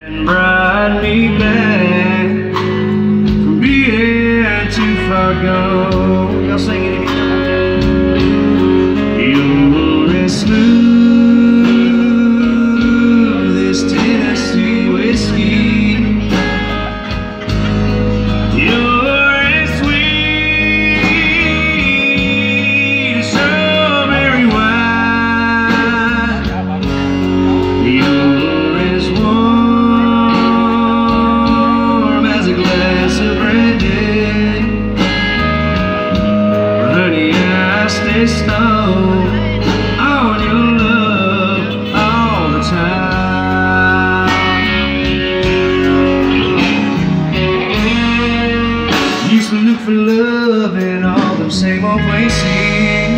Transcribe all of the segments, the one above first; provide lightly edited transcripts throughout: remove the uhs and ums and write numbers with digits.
and brought me back from being too far gone. Y'all sing it again. You're as smooth as Tennessee whiskey. You're as sweet as strawberry wine. You're as warm as a glass of brandy. Honey, I stay stoned on your love all the time. Used to look for love in all them same old places.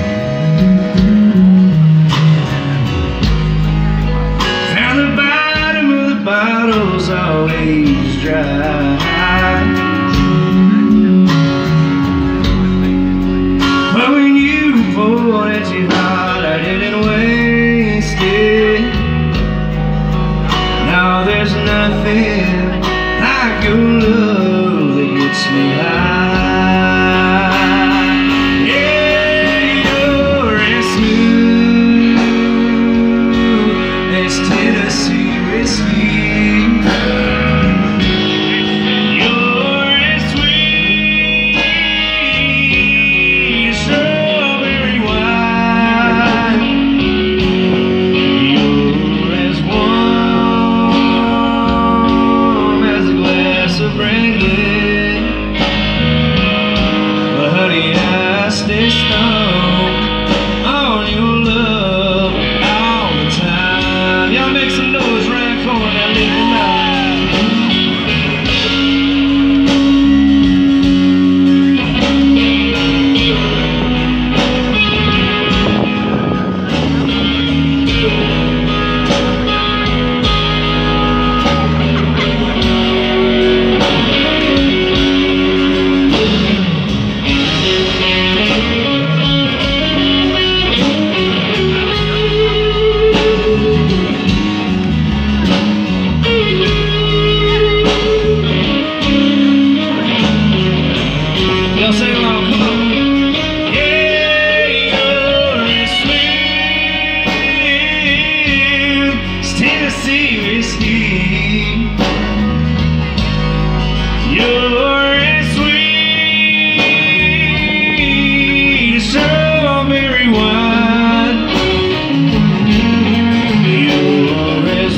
Found the bottom of the bottles always dry. But when you poured it too hard, I didn't waste it. Now there's nothing like your love that gets me high. Yeah, you're as smooth as Tennessee whiskey. You're as sweet as strawberry wine. You're as warm as a glass of brandy. But honey, I stay stoned on your love all the time. Y'all make some noise around the corner now, live it loud. Y'all sing along, come on. Yeah, you're as sweet as Tennessee whiskey. You're as sweet as strawberry wine. You're as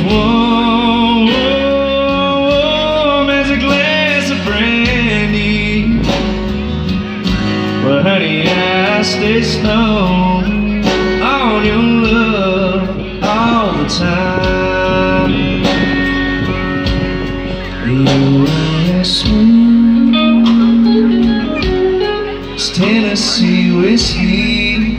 warm as a glass of brandy. But honey, I stay stoned on your love all the time. You're as smooth as Tennessee whiskey.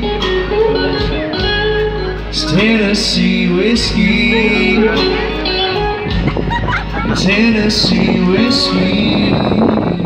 It's Tennessee whiskey. Tennessee whiskey.